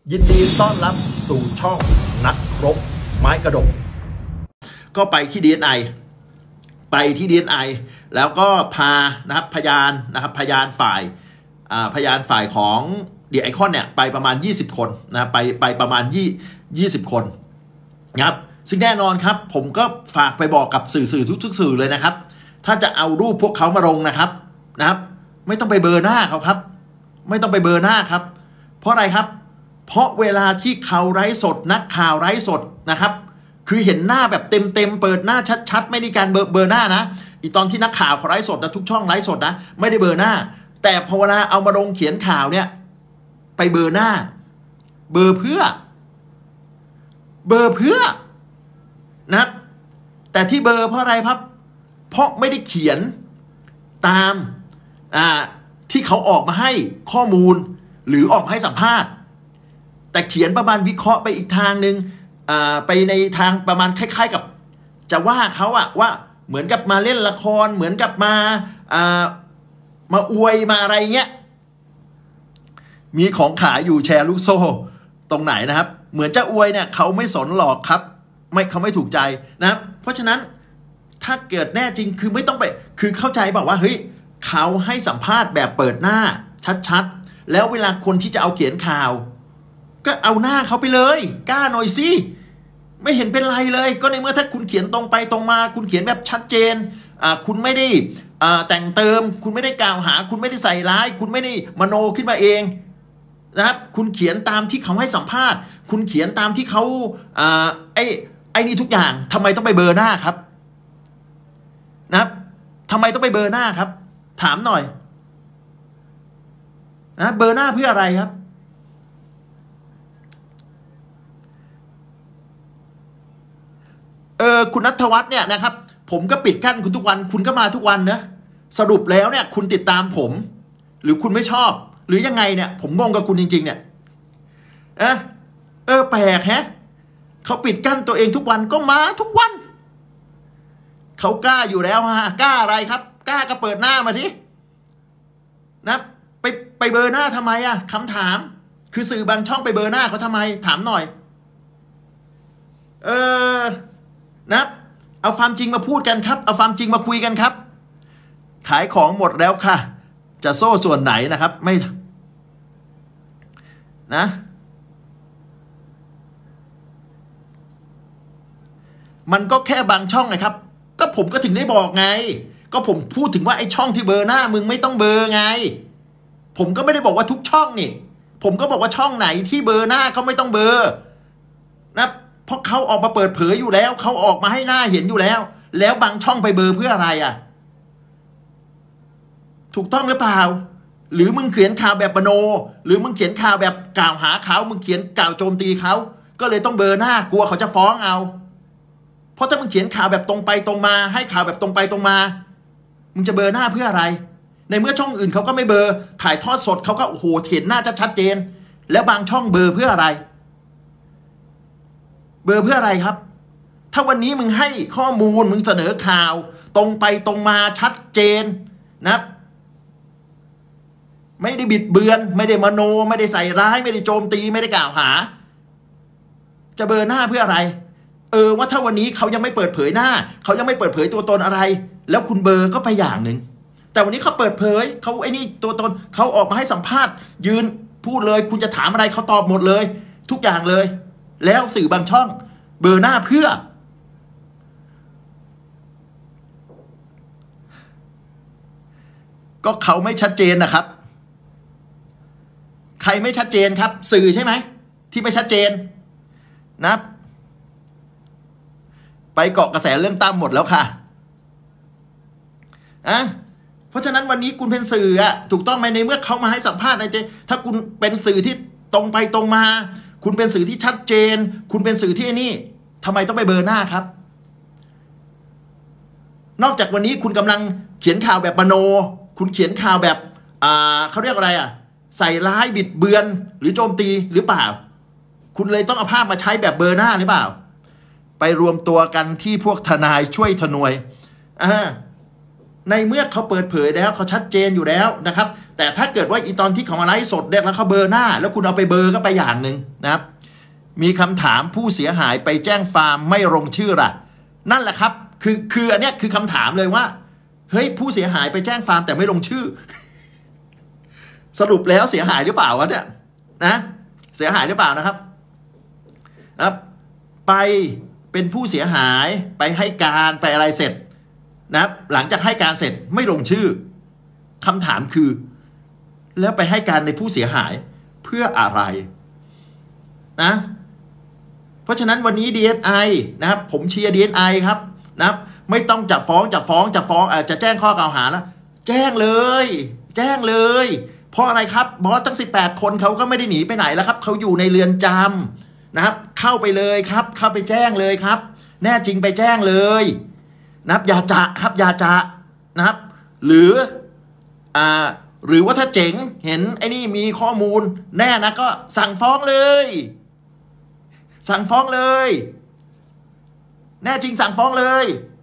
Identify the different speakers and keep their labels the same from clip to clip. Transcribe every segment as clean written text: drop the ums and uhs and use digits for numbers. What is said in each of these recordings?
Speaker 1: ยินดีต้อนรับสู่ช่องนักรบไม้กระดกก็ไปที่ DSI แล้วก็พานะครับพยานฝ่ายของเดียไอคอนเนี่ยไปประมาณ20คนนะไปประมาณ20คนนะครับซึ่งแน่นอนครับผมก็ฝากไปบอกกับสื่อทุกสื่อเลยนะครับถ้าจะเอารูปพวกเขามาลงนะครับไม่ต้องไปเบอร์หน้าเขาครับไม่ต้องไปเบอร์หน้าครับเพราะอะไรครับเพราะเวลาที่เขาไร้สดนักข่าวไร้สดนะครับคือเห็นหน้าแบบเต็มเปิดหน้าชัดๆไม่ได้การเบอร์หน้านะอีตอนที่นักข่าวเขาไร้สดนะทุกช่องไร้สดนะไม่ได้เบอร์หน้าแต่พอเวลาเอามาลงเขียนข่าวเนี่ยไปเบอร์หน้าเบอร์เพื่อนะครับแต่ที่เบอร์เพราะอะไรครับเพราะไม่ได้เขียนตามที่เขาออกมาให้ข้อมูลหรือออกมาให้สัมภาษณ์แต่เขียนประมาณวิเคราะห์ไปอีกทางหนึ่งไปในทางประมาณคล้ายๆกับจะว่าเขาว่าเหมือนกับมาเล่นละครเหมือนกับมาอวยมาอะไรเงี้ยมีของขายอยู่แชร์ลูกโซ่ตรงไหนนะครับเหมือนจะอวยเนี่ยเขาไม่สนหรอกครับเขาไม่ถูกใจนะครับเพราะฉะนั้นถ้าเกิดแน่จริงคือไม่ต้องไปคือเข้าใจบอกว่าเฮ้ยเขาให้สัมภาษณ์แบบเปิดหน้าชัดๆแล้วเวลาคนที่จะเอาเขียนข่าวก็เอาหน้าเขาไปเลยกล้าหน่อยสิไม่เห็นเป็นไรเลยก็ในเมื่อถ้าคุณเขียนตรงไปตรงมาคุณเขียนแบบชัดเจนคุณไม่ได้แต่งเติมคุณไม่ได้กล่าวหาคุณไม่ได้ใส่ร้ายคุณไม่ได้มโนขึ้นมาเองนะครับคุณเขียนตามที่เขาให้สัมภาษณ์คุณเขียนตามที่เขาไอ้นี่ทุกอย่างทำไมต้องไปเบอร์หน้าครับนะครับทำไมต้องไปเบอร์หน้าครับถามหน่อยนะเบอร์หน้าเพื่ออะไรครับคุณณัฐวัฒน์เนี่ยนะครับผมก็ปิดกั้นคุณทุกวันคุณก็มาทุกวันนะสรุปแล้วเนี่ยคุณติดตามผมหรือคุณไม่ชอบหรือยังไงเนี่ยผมงงกับคุณจริงๆเนี่ยแปลกแฮะเขาปิดกั้นตัวเองทุกวันก็มาทุกวันเขากล้าอยู่แล้วฮะกล้าอะไรครับกล้าก็เปิดหน้ามาดินะไปเบอร์หน้าทำไมคำถามคือสื่อบางช่องไปเบอร์หน้าเขาทำไมถามหน่อยนะเอาความจริงมาพูดกันครับเอาความจริงมาคุยกันครับขายของหมดแล้วค่ะจะโซ่ส่วนไหนนะครับไม่นะมันก็แค่บางช่องไงครับก็ผมก็ถึงได้บอกไงก็ผมพูดถึงว่าไอ้ช่องที่เบอร์หน้ามึงไม่ต้องเบอร์ไงผมก็ไม่ได้บอกว่าทุกช่องนี่ผมก็บอกว่าช่องไหนที่เบอร์หน้าเขาไม่ต้องเบอร์นะเพราะเขาออกมาเปิดเผยอยู่แล้วเขาออกมาให้หน้าเห็นอยู่แล้วบางช่องไปเบอร์เพื่ออะไรถูกต้องหรือเปล่าหรือมึงเขียนข่าวแบบมโนหรือมึงเขียนข่าวแบบกล่าวหาเขามึงเขียนกล่าวโจมตีเขาก็เลยต้องเบอร์หน้ากลัวเขาจะฟ้องเอาเพราะถ้ามึงเขียนข่าวแบบตรงไปตรงมาให้ข่าวแบบตรงไปตรงมามึงจะเบอร์หน้าเพื่ออะไรในเมื่อช่องอื่นเขาก็ไม่เบอร์ถ่ายทอดสดเขาก็โอ้โหเห็นหน้าชัดเจนแล้วบางช่องเบอร์เพื่ออะไรเบอร์เพื่ออะไรครับถ้าวันนี้มึงให้ข้อมูลมึงเสนอข่าวตรงไปตรงมาชัดเจนนะไม่ได้บิดเบือนไม่ได้มโนไม่ได้ใส่ร้ายไม่ได้โจมตีไม่ได้กล่าวหาจะเบอร์หน้าเพื่ออะไรว่าถ้าวันนี้เขายังไม่เปิดเผยหน้าเขายังไม่เปิดเผยตัวตนอะไรแล้วคุณเบอร์ก็ไปอย่างหนึ่งแต่วันนี้เขาเปิดเผยเขาไอ้นี่ตัวตนเขาออกมาให้สัมภาษณ์ยืนพูดเลยคุณจะถามอะไรเขาตอบหมดเลยทุกอย่างเลยแล้วสื่อบางช่องเบอร์หน้าเพื่อก็เขาไม่ชัดเจนนะครับใครไม่ชัดเจนครับสื่อใช่ไหมที่ไม่ชัดเจนนะไปเกาะกระแสเรื่องตั้มหมดแล้วค่ะเพราะฉะนั้นวันนี้คุณเป็นสื่อถูกต้องไหมในเมื่อเขามาให้สัมภาษณ์ถ้าคุณเป็นสื่อที่ตรงไปตรงมาคุณเป็นสื่อที่ชัดเจนคุณเป็นสื่อที่นี่ทำไมต้องไปเบอร์หน้าครับนอกจากวันนี้คุณกำลังเขียนข่าวแบบมโนคุณเขียนข่าวแบบเขาเรียกอะไรใส่ร้ายบิดเบือนหรือโจมตีหรือเปล่าคุณเลยต้องเอาภาพมาใช้แบบเบอร์หน้าหรือเปล่าไปรวมตัวกันที่พวกทนายช่วยทนวยในเมื่อเขาเปิดเผยแล้วเขาชัดเจนอยู่แล้วนะครับแต่ถ้าเกิดว่าอีตอนที่เขามาไลฟ์สดเนี่ยแล้วเขาเบอร์หน้าแล้วคุณเอาไปเบอร์ก็ไปอย่างหนึ่งนะครับมีคำถามผู้เสียหายไปแจ้งฟาร์มไม่ลงชื่อล่ะนั่นแหละครับคืออันเนี้ยคือคำถามเลยว่าเฮ้ยผู้เสียหายไปแจ้งฟาร์มแต่ไม่ลงชื่อสรุปแล้วเสียหายหรือเปล่าวะเนี่ยนะเสียหายหรือเปล่านะครับไปเป็นผู้เสียหายไปให้การไปอะไรเสร็จนะครับหลังจากให้การเสร็จไม่ลงชื่อคำถามคือแล้วไปให้การในผู้เสียหายเพื่ออะไรนะเพราะฉะนั้นวันนี้ DSI นะครับผมเชียร์ DSI ครับนะครับไม่ต้องจะฟ้องจะแจ้งข้อกล่าวหาแล้วแจ้งเลยเพราะอะไรครับบอสตั้ง18คนเขาก็ไม่ได้หนีไปไหนแล้วครับเขาอยู่ในเรือนจำนะครับเข้าไปเลยครับเข้าไปแจ้งเลยครับแน่จริงไปแจ้งเลยนะครับอย่าจะนะครับหรือว่าถ้าเจ๋งเห็นไอ้นี่มีข้อมูลแน่นะก็สั่งฟ้องเลยแน่จริงสั่งฟ้องเลย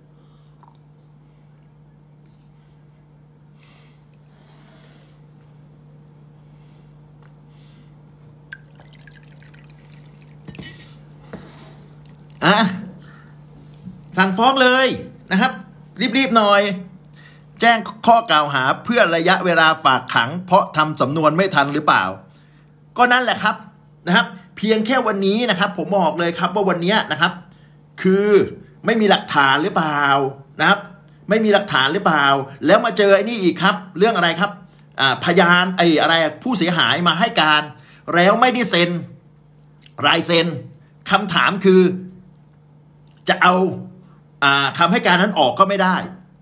Speaker 1: สั่งฟ้องเลยนะครับรีบหน่อยแจ้งข้อกล่าวหาเพื่อระยะเวลาฝากขังเพราะทำสำนวนไม่ทันหรือเปล่าก็นั่นแหละครับนะครับเพียงแค่วันนี้นะครับผมบอกเลยครับว่าวันนี้นะครับคือไม่มีหลักฐานหรือเปล่านะครับไม่มีหลักฐานหรือเปล่าแล้วมาเจอไอ้นี่อีกครับเรื่องอะไรครับพยานอะไรผู้เสียหายมาให้การแล้วไม่ได้เซ็นลายเซ็นคำถามคือจะเอาคำให้การนั้นออกก็ไม่ได้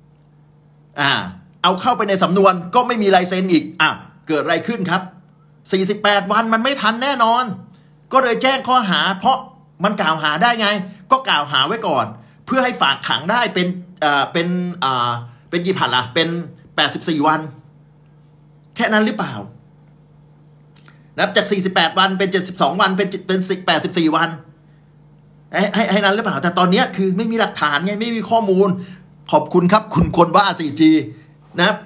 Speaker 1: เอาเข้าไปในสำนวนก็ไม่มีลายเซ็นอีกเกิดอะไรขึ้นครับ48วันมันไม่ทันแน่นอนก็เลยแจ้งข้อหาเพราะมันกล่าวหาได้ไงก็กล่าวหาไว้ก่อนเพื่อให้ฝากขังได้เป็นกี่ผัดล่ะเป็น84วันแค่นั้นหรือเปล่านับจาก48วันเป็น72วันเป็น84วันให้นั้นหรือเปล่าแต่ตอนนี้คือไม่มีหลักฐานไงไม่มีข้อมูลขอบคุณครับคุณคนบ้า 4G นะครับ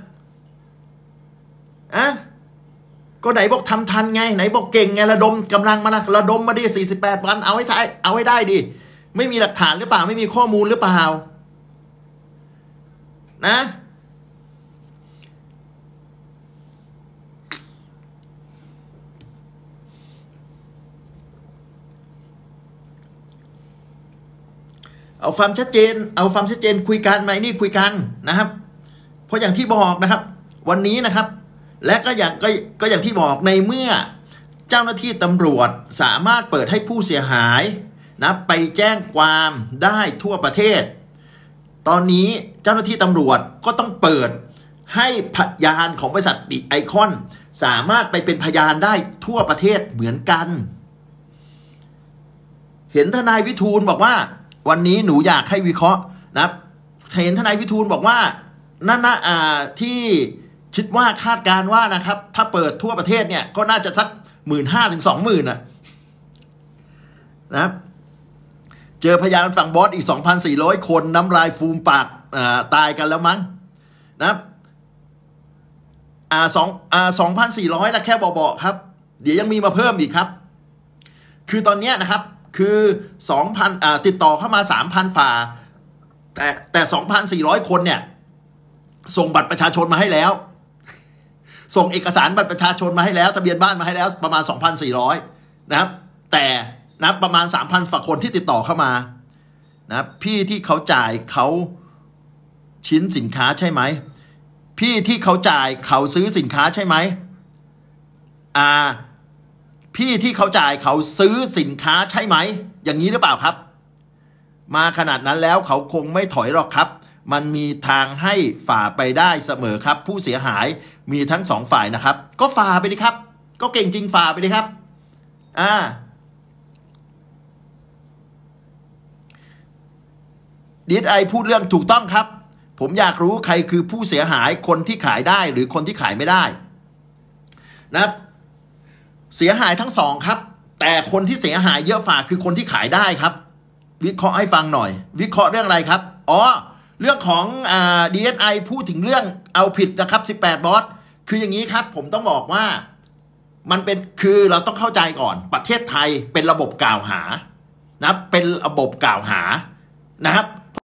Speaker 1: ก็ไหนบอกทำทันไงไหนบอกเก่งไงระดมกำลังมาระดมมาดิ48วันเอาให้ได้ดิไม่มีหลักฐานหรือเปล่าไม่มีข้อมูลหรือเปล่านะเอาความชัดเจนคุยกันไหมนี่คุยกันนะครับเพราะอย่างที่บอกนะครับวันนี้นะครับและก็อย่างที่บอกในเมื่อเจ้าหน้าที่ตำรวจสามารถเปิดให้ผู้เสียหายนะไปแจ้งความได้ทั่วประเทศตอนนี้เจ้าหน้าที่ตำรวจก็ต้องเปิดให้พยานของบริษัทไอคอนสามารถไปเป็นพยานได้ทั่วประเทศเหมือนกันเห็นทนายวิทูลบอกว่าวันนี้หนูอยากให้วิเคราะห์นะครับเห็นทนายวิทูลบอกว่านั่นนะที่คิดว่าคาดการว่านะครับถ้าเปิดทั่วประเทศเนี่ยก็น่าจะสัก15,000 ถึง 20,000นะครับเจอพยานฝั่งบอสอีก 2,400 คนน้ำลายฟูมปากตายกันแล้วมั้งนะครับ2,400นะแค่เบาๆครับเดี๋ยวยังมีมาเพิ่มอีกครับคือตอนนี้นะครับคือ 2,000 ติดต่อเข้ามา 3,000 ฝ่าแต่ 2,400 คนเนี่ยส่งบัตรประชาชนมาให้แล้วส่งเอกสารบัตรประชาชนมาให้แล้วทะเบียนบ้านมาให้แล้วประมาณ 2,400 นะครับแต่นะประมาณ 3,000 ฝ่าคนที่ติดต่อเข้ามานะพี่ที่เขาจ่ายเขาชิ้นสินค้าใช่ไหมพี่ที่เขาจ่ายเขาซื้อสินค้าใช่ไหมพี่ที่เขาจ่ายเขาซื้อสินค้าใช่ไหมอย่างนี้หรือเปล่าครับมาขนาดนั้นแล้วเขาคงไม่ถอยหรอกครับมันมีทางให้ฝ่าไปได้เสมอครับผู้เสียหายมีทั้งสองฝ่ายนะครับก็ฝ่าไปดิครับก็เก่งจริงฝ่าไปดิครับDSI พูดเรื่องถูกต้องครับผมอยากรู้ใครคือผู้เสียหายคนที่ขายได้หรือคนที่ขายไม่ได้นะครับเสียหายทั้งสองครับแต่คนที่เสียหายเยอะฝ่าคือคนที่ขายได้ครับวิเคราะห์ให้ฟังหน่อยวิเคราะห์เรื่องอะไรครับเรื่องของDSI พูดถึงเรื่องเอาผิดนะครับ18บอสคืออย่างนี้ครับผมต้องบอกว่ามันเป็นคือเราต้องเข้าใจก่อนประเทศไทยเป็นระบบกล่าวหานะครับเป็นระบบกล่าวหานะครับ